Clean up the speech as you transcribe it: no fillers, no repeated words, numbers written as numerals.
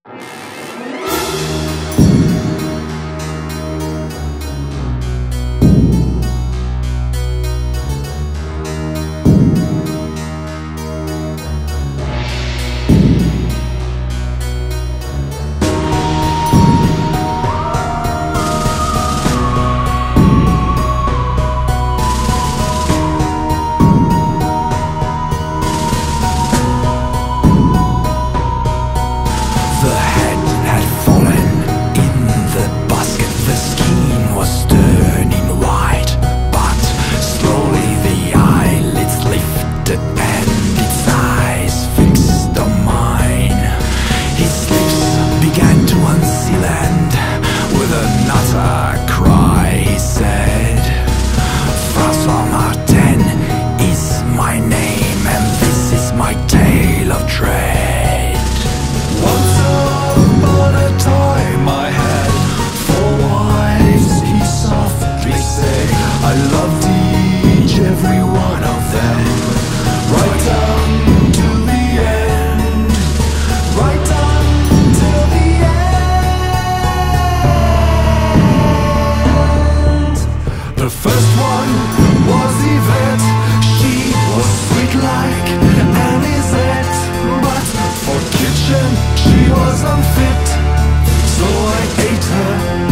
Francois Martin is my name, and this is my tale of dread. Once upon a time I had 4 wives, he softly said. I loved each, every one of them, right down to the end, right down till the end. The first one was Yvette. She was sweet like Anisette, but for kitchen she was unfit. So I ate her